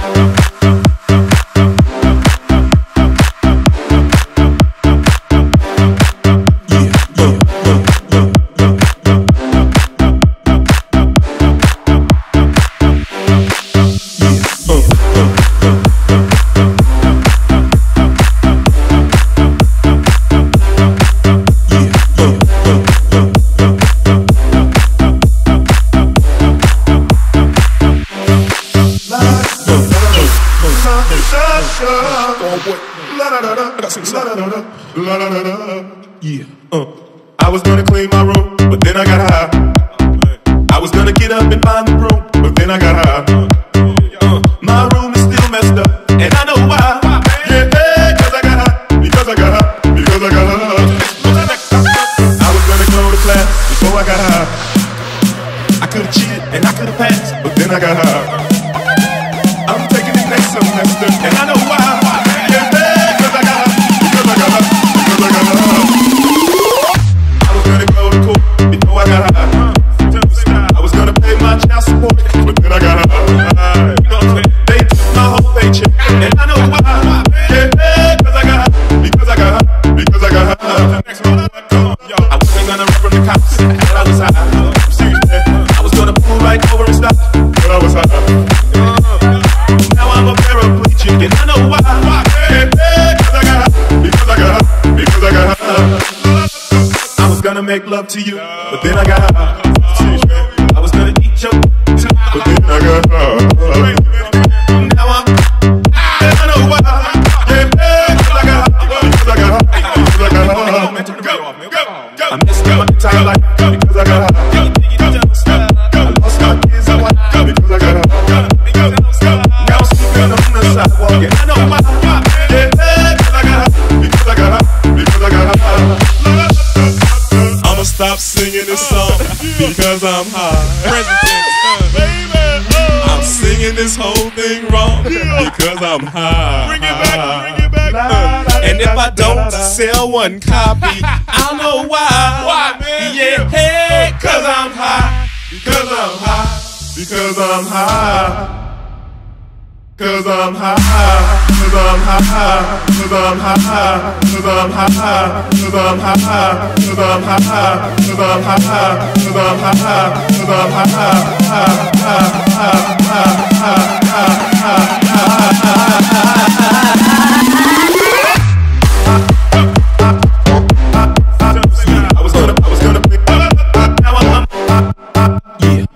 I was gonna clean my room, but then I got high. I was gonna get up and find the broom, but then I got high. My room is still messed up, and I know why. Yeah, cause I got high, because I got high, because I got high. I was gonna go to class before I got high. I could've cheated and I could've passed, but then I got high. I'm taking it next semester, and I know why. Yeah, cause I got high, because I got high, because I got high. I was gonna go to court before I got high. I was gonna pay my child support, but then I got high. They took my whole paycheck, and I know why. Yeah, cause I got high, because I got high, because I got high. I wasn't gonna run from the cops, but I was high. I was gonna pull right over and stop, but I was high. Now I'm a paraplegic, and I know why. Yeah, cause I got high, because I got high, because I got high. I was gonna make love to you, but then I got high. I was gonna eat your but then I got high. Now I know why. Yeah, cause I got high, because I got high, because I got high. I messed up my entire life because I got high. I lost my kids and wife because I got high. Now I'm sleeping on the sidewalk, and I know why. Yeah, cause I got high, because I got high, because I got high. I'ma stop singing this song because I'm high. I'm singing this whole thing wrong because I'm high. Bring it back. And if I don't sell one copy, I'll know why. Why, man? Yeah, hey, cause I'm high. Because I'm high. Because I'm high. Cause I'm high, cause I'm high, cause I'm high, cause I'm high, cause I'm high, cause I'm high, cause I'm high, cause I'm high, cause I'm I was gonna pick up, now I'm yeah.